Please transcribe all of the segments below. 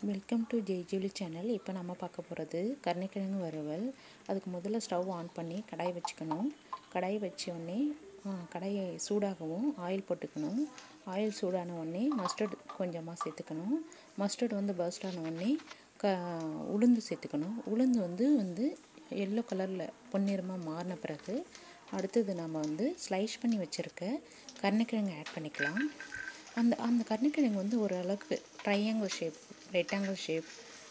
Welcome to ஜெய்ஜூலி channel. இப்போ நம்ம பார்க்க போகிறது கருணைக்கிழங்கு வறுவல். அதுக்கு முதல்ல ஸ்டவ் ஆன் பண்ணி கடாய் வச்சுக்கணும். கடாய் வச்ச உடனே கடாயை சூடாகவும் ஆயில் போட்டுக்கணும். ஆயில் சூடான உடனே மஸ்டர்ட் கொஞ்சமாக சேர்த்துக்கணும். மஸ்டர்ட் பர்ஸ்ட் ஆன உடனே உளுந்து சேர்த்துக்கணும். உளுந்து வந்து எல்லோ கலரில் பொன்னிறமாக மாறின பிறகு அடுத்தது நம்ம ஸ்லைஸ் பண்ணி வச்சுருக்க கருணைக்கிழங்கு ஆட் பண்ணிக்கலாம். அந்த கருணைக்கிழங்கு ஓரளவுக்கு ட்ரையாங்கிள் ஷேப், ரெக்டாங்கிள் ஷேப்,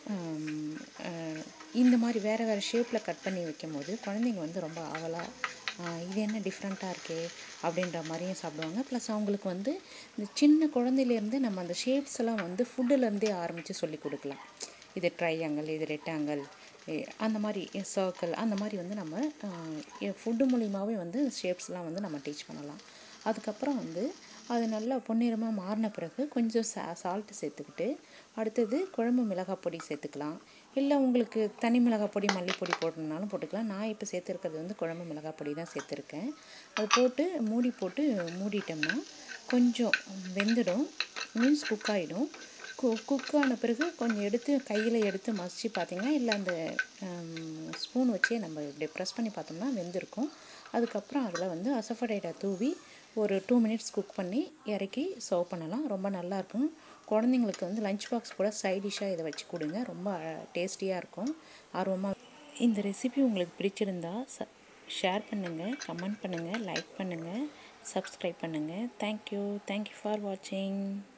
இந்த மாதிரி வேறு ஷேப்பில் கட் பண்ணி வைக்கும் போது குழந்தைங்க ரொம்ப ஆவலாக இது என்ன டிஃப்ரெண்ட்டாக இருக்கே அப்படின்ற மாதிரியும் சாப்பிடுவாங்க. ப்ளஸ் அவங்களுக்கு இந்த சின்ன குழந்தையிலேருந்து நம்ம அந்த ஷேப்ஸ் எல்லாம் ஃபுட்டுலேருந்தே ஆரம்பித்து சொல்லி கொடுக்கலாம். இது ட்ரையாங்கிள், இது ரெக்டாங்கிள், அந்த மாதிரி சர்க்கிள், அந்த மாதிரி நம்ம ஃபுட்டு மூலியமாகவே ஷேப்ஸ்லாம் நம்ம டீச் பண்ணலாம். அதுக்கப்புறம் அது நல்லா பொன்னிறமாக மாறின பிறகு கொஞ்சம் சால்ட்டு சேர்த்துக்கிட்டு அடுத்தது குழம்பு மிளகாய் பொடி சேர்த்துக்கலாம். இல்லை உங்களுக்கு தனி மிளகாய் பொடி, மல்லிப்பொடி போடணுன்னாலும் போட்டுக்கலாம். நான் இப்போ சேர்த்துருக்கிறது குழம்பு மிளகாய் பொடி தான் சேர்த்துருக்கேன். அது போட்டு மூடிட்டோம்னா கொஞ்சம் வெந்துடும், மீன்ஸ் குக் ஆகிடும். குக் ஆன பிறகு கொஞ்சம் கையில் எடுத்து மசித்து பார்த்திங்கன்னா, இல்லை அந்த ஸ்பூன் வச்சே நம்ம இப்படி ப்ரெஸ் பண்ணி பார்த்தோம்னா வெந்திருக்கும். அதுக்கப்புறம் அதில் அசஃபடைடா தூவி ஒரு 2 மினிட்ஸ் குக் பண்ணி இறக்கி சர்வ் பண்ணலாம். ரொம்ப நல்லாயிருக்கும். குழந்தைங்களுக்கு லஞ்ச் பாக்ஸ் கூட சைட் டிஷ்ஷாக இதை வச்சு கொடுங்க. ரொம்ப டேஸ்டியாக இருக்கும். ஆர்வமாக இந்த ரெசிபி உங்களுக்கு பிடிச்சிருந்தா ஷேர் பண்ணுங்கள், கமெண்ட் பண்ணுங்கள், லைக் பண்ணுங்கள், சப்ஸ்கிரைப் பண்ணுங்கள். தேங்க்யூ ஃபார் வாட்சிங்.